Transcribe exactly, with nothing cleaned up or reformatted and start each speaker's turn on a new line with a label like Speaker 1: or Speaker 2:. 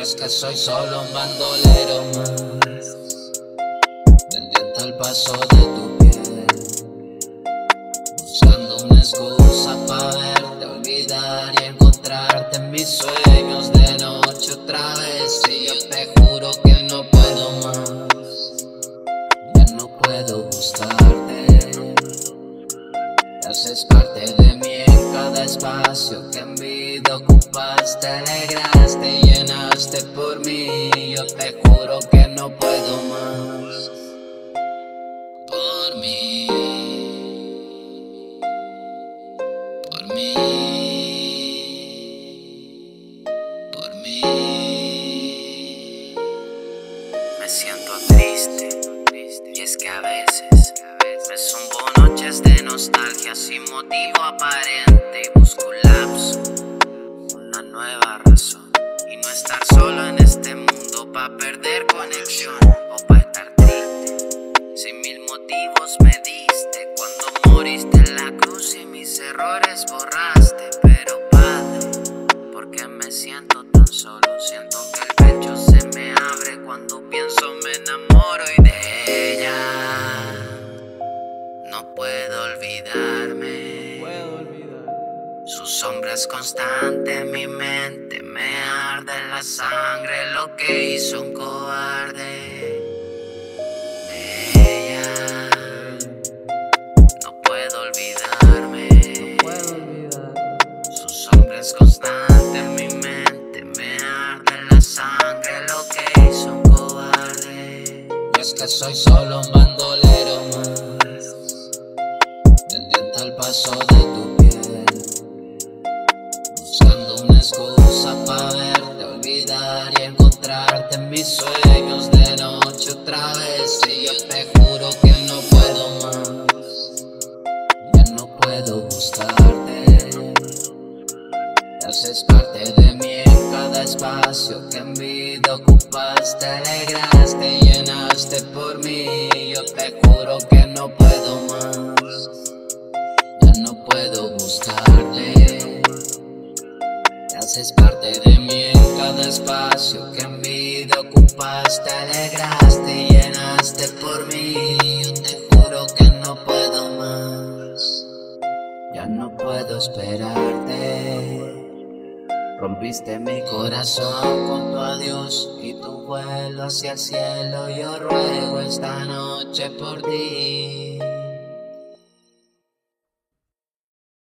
Speaker 1: es que soy solo un bandolero más, pendiente al paso de tu piel, buscando una excusa para verte, olvidar y encontrarte en mis sueños de noche otra vez. Y yo te juro que no puedo más, ya no puedo buscarte. Haces parte de mí en cada espacio que en vida ocupaste, alegraste y llenaste por mí. Yo te juro que no puedo más. Por mí, por mí, por mí. Me siento triste, y es que a veces me zumbo noches de nostalgia sin motivo aparente y busco un lapso, una nueva razón, y no estar solo en este mundo pa' perder conexión o pa' estar triste. Sin mil motivos me diste cuando moriste en la cruz y mis errores borraste. Pero Padre, ¿por qué me siento tan solo? Siento que el pecho se me abre cuando pienso me enamoro y de ella no puedo olvidarme.
Speaker 2: No puedo olvidar.
Speaker 1: Su sombra es constante en mi mente, me arde en la sangre lo que hizo un cobarde. De ella no puedo olvidarme.
Speaker 2: No puedo olvidar.
Speaker 1: Su sombra es constante en mi mente, me arde en la sangre lo que hizo un cobarde. Y es que soy solo un bandolero más, pendiente al paso de tu piel, buscando una excusa para verte, olvidar y encontrarte en mis sueños de noche otra vez. Y yo te juro que no puedo más, ya no puedo buscarte. Haces parte de mí en cada espacio que en vida ocupaste, alegraste y llenaste por mí. Yo te juro que no puedo más, ya no puedo buscarte. Haces parte de mí en cada espacio que en vida ocupaste, alegraste y llenaste por mí. Yo te juro que no puedo más, ya no puedo esperarte. Rompiste mi corazón con tu adiós y tu vuelo hacia el cielo. Yo ruego esta noche por ti.